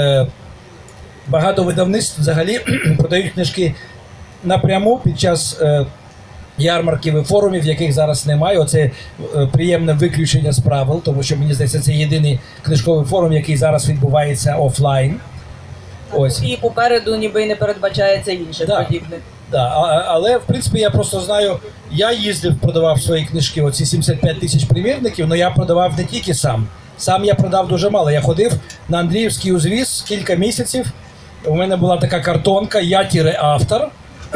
багато видавництв взагалі продають книжки напряму під час ярмарків і форумів, яких зараз немає. Оце приємне виключення з правил, тому що, мені здається, це єдиний книжковий форум, який зараз відбувається офлайн. Ось. І попереду ніби й не передбачається інших подібних. Да, але, в принципі, я просто знаю, я їздив, продавав свої книжки, оці 75 тисяч примірників, але я продавав не тільки сам. Сам я продав дуже мало. Я ходив на Андріївський узвіз кілька місяців. У мене була така картонка «Я-автор».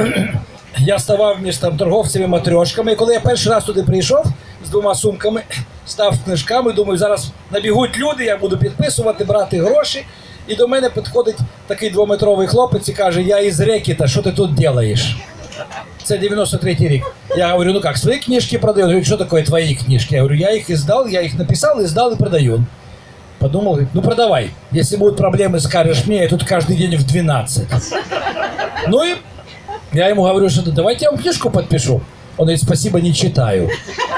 Я ставав між там торговцями-матрьошками. І коли я перший раз туди прийшов з 2 сумками, став книжками, думаю, зараз набігуть люди, я буду підписувати, брати гроші. І до мене підходить такий 2-метровий хлопець і каже: «Я із Рекета, що ти тут робиш?» Це 93-й рік. Я говорю: «Ну как, свои книжки продаю?» Он говорит: «Что такое твои книжки?» Я говорю: «Я их издал, я их написал, издал и продаю». Подумал, говорит: «Ну продавай, если будут проблемы, скажешь мне, я тут каждый день в 12». Ну и я ему говорю, что давайте я вам книжку подпишу. Он говорит: «Спасибо, не читаю».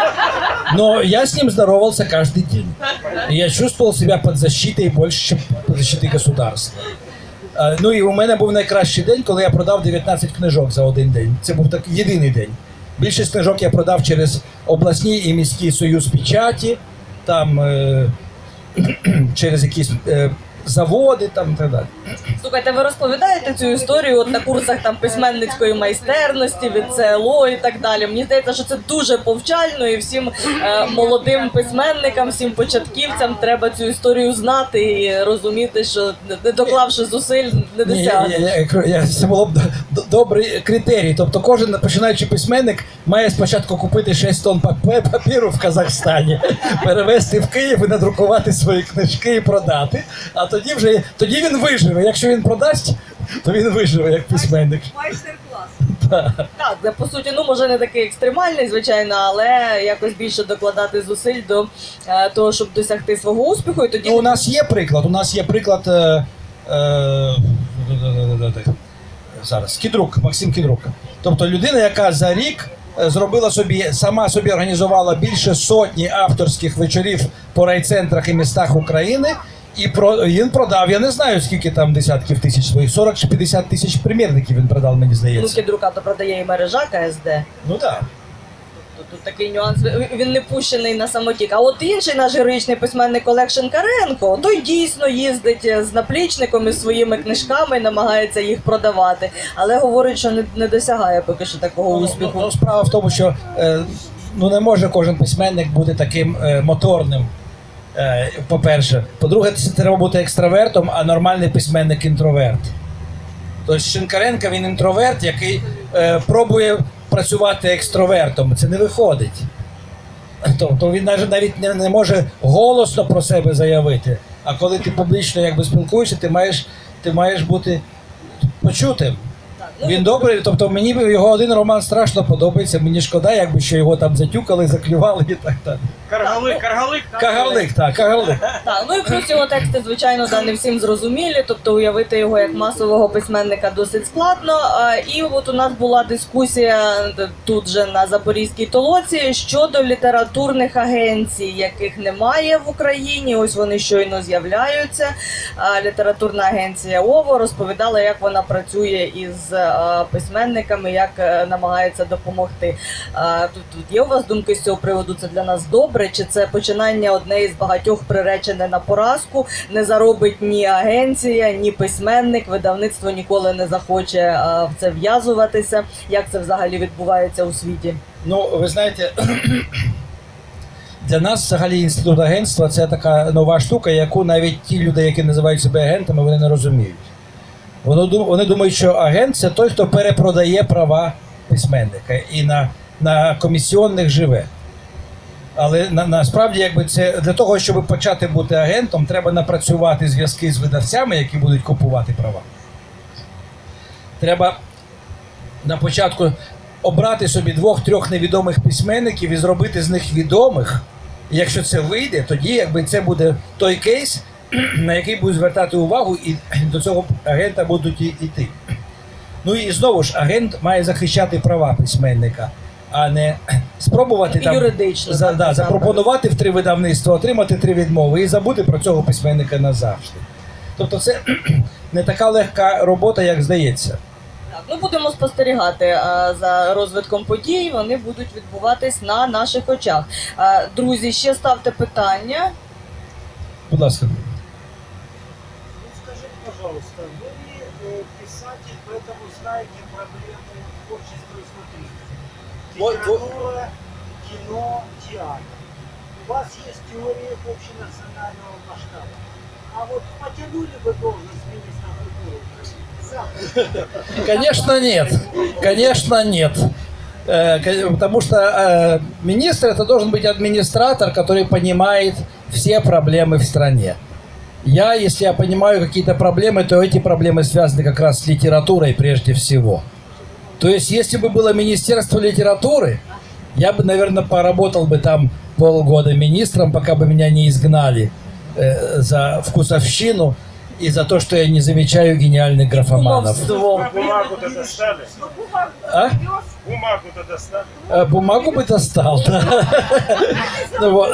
Но я с ним здоровался каждый день. И я чувствовал себя под защитой больше, чем под защитой государства. Ну і у мене був найкращий день, коли я продав 19 книжок за один день. Це був так єдиний день. Більшість книжок я продав через обласні і міський союз печаті, там через якісь заводи там і так далі. Слухайте, ви розповідаєте цю історію от на курсах там письменницької майстерності від ЦЛО і так далі. Мені здається, що це дуже повчально, і всім молодим письменникам, всім початківцям треба цю історію знати і розуміти, що не доклавши зусиль, не досягнеш. Це було б добрий критерій. Тобто кожен починаючий письменник має спочатку купити 6 тонн папіру в Казахстані, перевезти в Київ і надрукувати свої книжки і продати. А тоді він виживе. Якщо він продасть, то він виживе як письменник. Майстер-клас. Так, це, по суті, ну може не такий екстремальний, звичайно, але якось більше докладати зусиль до того, щоб досягти свого успіху. І тоді Ну, у нас є приклад зараз Кідрук, Максим Кідрук. Тобто людина, яка за рік зробила сама собі організувала більше сотні авторських вечорів по райцентрах і містах України. І він продав, я не знаю, скільки там десятків тисяч своїх, 40 чи 50 тисяч примірників він продав, мені ну, здається. Кідрука то продає і мережа КСД. Ну так. Тут такий нюанс, він не пущений на самотік. А от інший наш героїчний письменник Олег Шинкаренко, той дійсно їздить з наплічником і своїми книжками і намагається їх продавати. Але говорить, що не досягає поки що такого успіху. Ну, справа в тому, що не може кожен письменник бути таким моторним. По-перше. По-друге, це треба бути екстравертом, а нормальний письменник інтроверт. Тобто Шинкаренко, він інтроверт, який пробує працювати екстровертом. Це не виходить. Тобто він навіть не може голосно про себе заявити. А коли ти публічно якби спілкуєшся, ти маєш бути почутим. Він добрий, тобто мені його один роман страшно подобається, мені шкода, якби що його там затюкали, заклювали і так далі. Кагарлик. Так, ну і плюс його тексти, звичайно, не всім зрозумілі, тобто уявити його як масового письменника досить складно. І от у нас була дискусія тут же на Запорізькій толоці щодо літературних агенцій, яких немає в Україні, ось вони щойно з'являються. Літературна агенція ОВО розповідала, як вона працює із письменниками, як намагається допомогти. Тут є у вас думки з цього приводу? Це для нас добре? Чи це починання одне із багатьох приречене на поразку? Не заробить ні агенція, ні письменник, видавництво ніколи не захоче в це в'язуватися. Як це взагалі відбувається у світі? Ну, ви знаєте, для нас взагалі інститут агентства – це така нова штука, яку навіть ті люди, які називають себе агентами, вони не розуміють. Вони думають, що агент – це той, хто перепродає права письменника і на комісіонних живе. Але насправді, якби це для того, щоб почати бути агентом, треба напрацювати зв'язки з видавцями, які будуть купувати права. Треба на початку обрати собі 2-3 невідомих письменників і зробити з них відомих. І якщо це вийде, тоді якби це буде той кейс, на який будуть звертати увагу, і до цього агента будуть йти. Ну і знову ж, агент має захищати права письменника, а не спробувати там юридично запропонувати в 3 видавництва, отримати 3 відмови і забути про цього письменника назавжди. Тобто це не така легка робота, як здається. Так, ну будемо спостерігати за розвитком подій, вони будуть відбуватись на наших очах. Друзі, ще ставте питання. Будь ласка. Скажите, пожалуйста, вы писатель, поэтому знаете проблемы творчества изнутри. Литература, кино, театр. У вас есть теория общенационального масштаба. А вот потянули бы должность министра культуры? Конечно, нет. Конечно, нет. Потому что министр – это должен быть администратор, который понимает все проблемы в стране. Если я понимаю какие-то проблемы, то эти проблемы связаны как раз с литературой прежде всего. То есть, если бы было Министерство литературы, я бы, наверное, поработал бы там полгода министром, пока бы меня не изгнали за вкусовщину и за то, что я не замечаю гениальных графоманов. Бумагу-то достали? А? Бумагу-то достали? Бумагу бы достал, да. Ну, вот.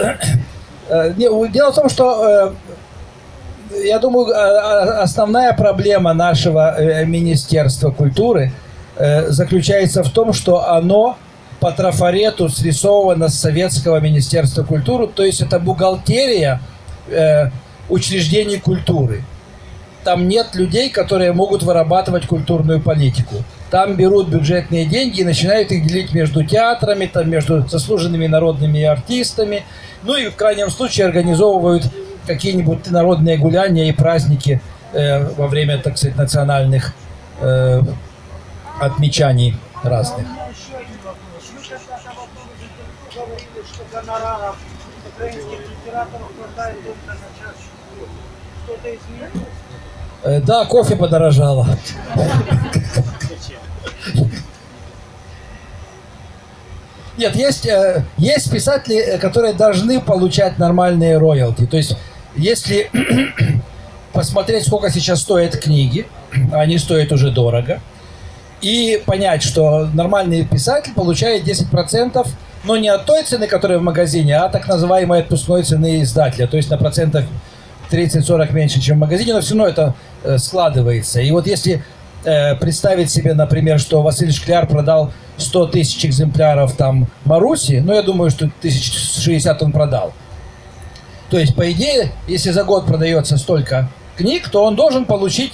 Дело в том, что я думаю, основная проблема нашего Министерства культуры заключается в том, что оно по трафарету срисовано с советского Министерства культуры, то есть это бухгалтерия учреждений культуры. там нет людей, которые могут вырабатывать культурную политику. Там берут бюджетные деньги и начинают их делить между театрами, там, между заслуженными народными артистами. Ну и в крайнем случае организовывают какие-нибудь народные гуляния и праздники во время, так сказать, национальных отмечаний разных. Еще один вопрос. Вы когда-то в одном из интервью говорили, что гонораров украинских литераторов хватает только на чашу кофе. Что-то изменилось? Да, кофе подорожало. Нет, есть писатели, которые должны получать нормальные роялти. То есть, если посмотреть, сколько сейчас стоят книги, они стоят уже дорого, и понять, что нормальный писатель получает 10%, но не от той цены, которая в магазине, а так называемой отпускной цены издателя, то есть на процентов 30-40 меньше, чем в магазине, но все равно это складывается. И вот если представить себе, например, что Василий Шкляр продал 100 тысяч экземпляров там Маруси, ну, я думаю, что 1060 он продал. То есть, по идее, если за год продается столько книг, то он должен получить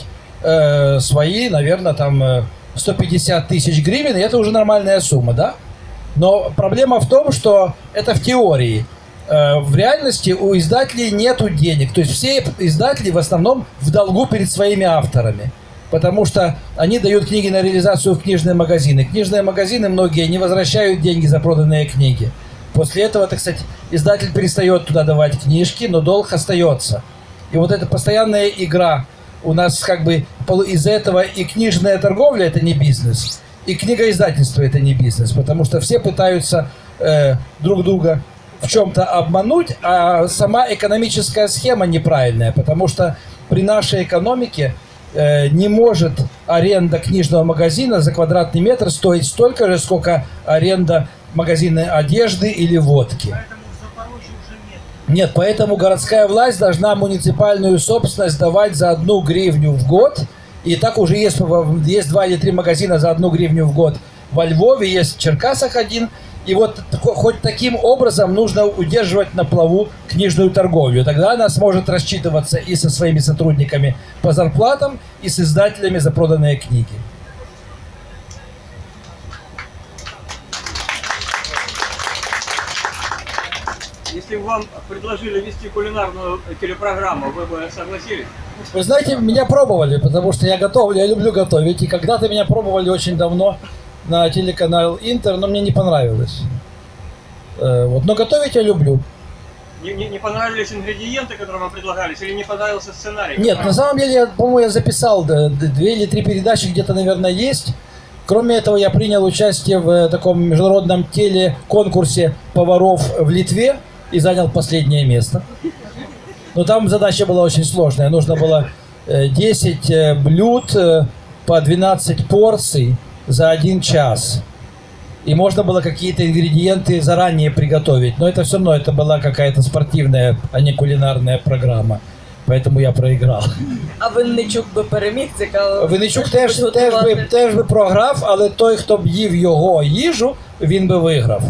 свои, наверное, там 150 тысяч гривен, и это уже нормальная сумма, да? Но проблема в том, что это в теории. В реальности у издателей нету денег. То есть все издатели в основном в долгу перед своими авторами. Потому что они дают книги на реализацию в книжные магазины. Книжные магазины многие не возвращают деньги за проданные книги. После этого, так сказать, издатель перестает туда давать книжки, но долг остается. И вот эта постоянная игра у нас как бы из этого и книжная торговля – это не бизнес, и книгоиздательство – это не бизнес, потому что все пытаются друг друга в чем-то обмануть, а сама экономическая схема неправильная, потому что при нашей экономике не может аренда книжного магазина за квадратный метр стоить столько же, сколько аренда магазина одежды или водки. Поэтому в Запорожье уже нет. Нет, поэтому городская власть должна муниципальную собственность давать за 1 гривню в год. И так уже есть 2 или 3 магазина за 1 гривню в год во Львове, есть в Черкасах один. И вот хоть таким образом нужно удерживать на плаву книжную торговлю. Тогда она сможет рассчитываться и со своими сотрудниками по зарплатам, и с издателями за проданные книги. Если бы вам предложили вести кулинарную телепрограмму, вы бы согласились? Вы знаете, меня пробовали, потому что я готовлю, я люблю готовить. И когда-то меня пробовали очень давно на телеканал Интер, но мне не понравилось. Вот. Но готовить я люблю. Не понравились ингредиенты, которые вам предлагались, или не понравился сценарий? Нет, на самом деле, по-моему, я записал 2 или 3 передачи, где-то, наверное, есть. Кроме этого, я принял участие в таком международном телеконкурсе поваров в Литве и занял последнее место. Но там задача была очень сложная. Нужно было 10 блюд по 12 порций за 1 час. И можно было какие-то ингредиенты заранее приготовить. Но это все равно это была какая-то спортивная, а не кулинарная програма. Поэтому я проіграв. А Винничук би переміг, цікаво. Винничук теж би програв, але той, хто б їв його їжу, він би виграв.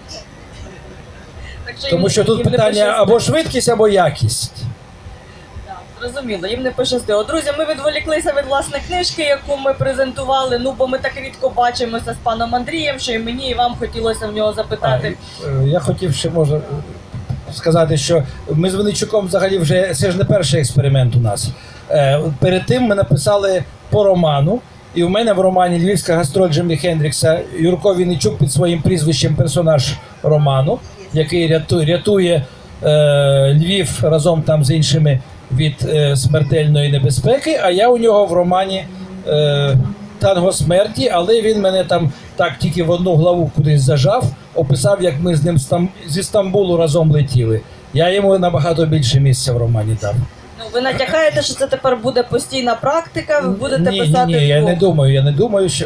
Тому що тут питання або швидкість, або якість. Зрозуміло, їм не пощастило. Друзі, ми відволіклися від власне книжки, яку ми презентували, бо ми так рідко бачимося з паном Андрієм, що і мені, і вам хотілося в нього запитати. Я хотів ще, може, сказати, що ми з Винничуком взагалі вже, це ж не перший експеримент у нас. Перед тим ми написали по роману, і в мене в романі «Львівська гастроль» Джиммі Хендрікса Юрко Винничук під своїм прізвищем персонаж роману, який рятує Львів разом там з іншими від смертельної небезпеки, а я у нього в романі «Танго смерті», але він мене там так тільки в одну главу кудись зажав, описав, як ми з ним зі Стамбулу разом летіли. Я йому набагато більше місця в романі дав. Ну, ви натякаєте, що це тепер буде постійна практика, ви будете писати... Ні, я не думаю, що...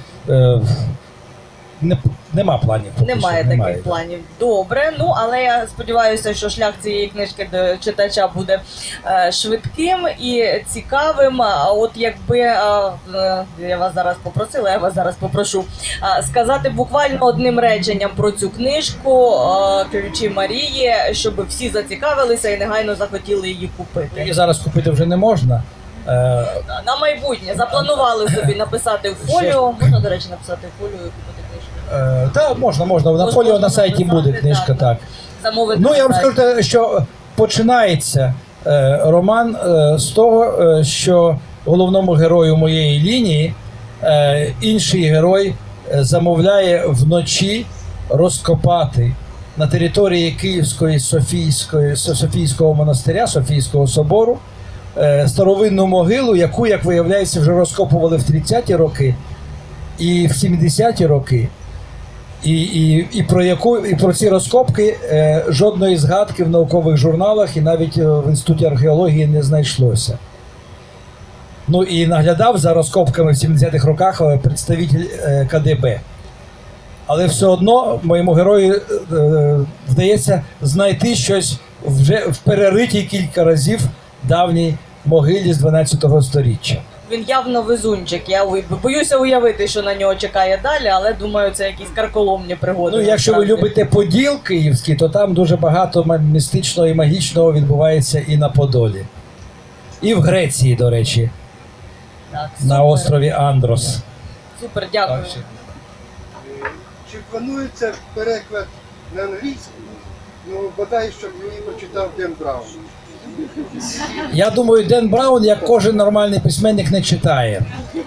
Нема планів. Немає таких планів. Добре, але я сподіваюся, що шлях цієї книжки до читача буде швидким і цікавим. А от якби я вас зараз попросила, я вас зараз попрошу сказати буквально одним реченням про цю книжку «Ключі Марії», щоб всі зацікавилися і негайно захотіли її купити. Її зараз купити вже не можна, На майбутнє запланували собі написати в фоліо. Можна, до речі, написати в фоліо і купити книжку. Так, можна. На фоліо на сайті буде книжка, так. Замовити Ну, я вам на сайті. скажу, що починається роман з того, що головному герою моєї лінії інший герой замовляє вночі розкопати на території Київської Софійського монастиря, Софійського собору, старовинну могилу, яку, як виявляється, вже розкопували в 30-ті роки і в 70-ті роки. І про ці розкопки жодної згадки в наукових журналах і навіть в Інституті археології не знайшлося. Ну і наглядав за розкопками в 70-х роках представитель КДБ. Але все одно моєму герою вдається знайти щось вже в переритій кілька разів давній могилі з 12 століття. Він явно везунчик. Я боюся уявити, що на нього чекає далі, але думаю, це якісь карколомні пригоди. Ну, якщо ви насправді. любите Поділ київський, то там дуже багато містичного і магічного відбувається і на Подолі. І в Греції, до речі, Так, на супер. острові Андрос. Супер, дякую. Чи планується переклад на англійську? Ну, бодай, щоб мені прочитав Ден Браун. Я думаю, Ден Браун, як кожен нормальний письменник, не читає.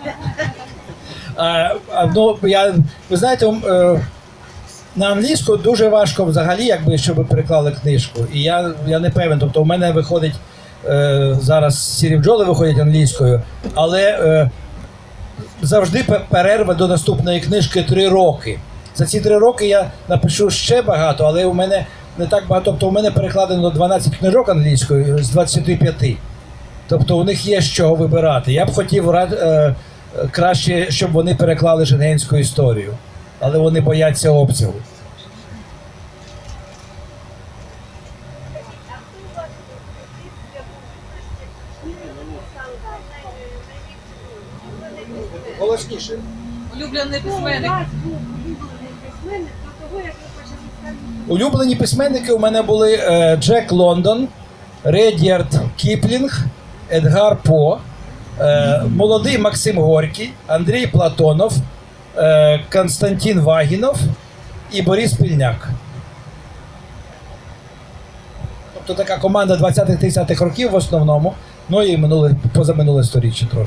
Ви знаєте, на англійську дуже важко взагалі, якби, щоб переклали книжку. І я не певен, тобто у мене виходить, зараз «Сірі бджоли» виходять англійською, але завжди перерва до наступної книжки 3 роки. За ці 3 роки я напишу ще багато, але у мене не так багато. Тобто у мене перекладено 12 книжок англійською з 25. Тобто у них є з чого вибирати. Я б хотів краще, щоб вони переклали Шенгенську історію. Але вони бояться обсягу. Голосніше. Улюблений письменник. Улюблені письменники у мене були Джек Лондон, Ред'ярд Кіплінг, Едгар По, молодий Максим Горький, Андрій Платонов, Константин Вагінов і Борис Пільняк. Тобто така команда 20-30-х років в основному, ну і позаминуле сторіччя трошки.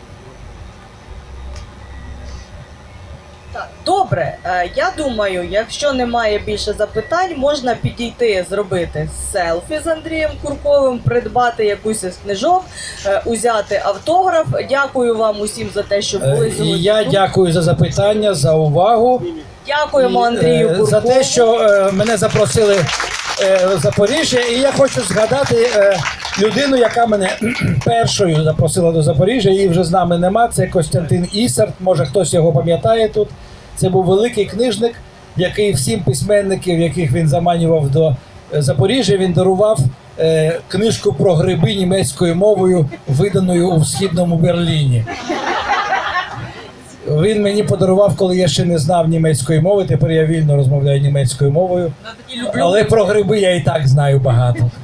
Так, добре, я думаю, якщо немає більше запитань, можна підійти, зробити селфі з Андрієм Курковим, придбати якусь із книжок, узяти автограф. Дякую вам усім за те, що були І сьогодні. я дякую за запитання, за увагу. Дякуємо І, Андрію Куркову. за те, що мене запросили в Запоріжжя. І я хочу згадати людину, яка мене першою запросила до Запоріжжя. Її вже з нами нема. Це Костянтин Ісарт. Може, хтось його пам'ятає тут. Це був великий книжник, який всім письменників, яких він заманював до Запоріжжя, він дарував книжку про гриби німецькою мовою, виданою у Східному Берліні. Він мені подарував, коли я ще не знав німецької мови, тепер я вільно розмовляю німецькою мовою. Але про гриби я і так знаю багато.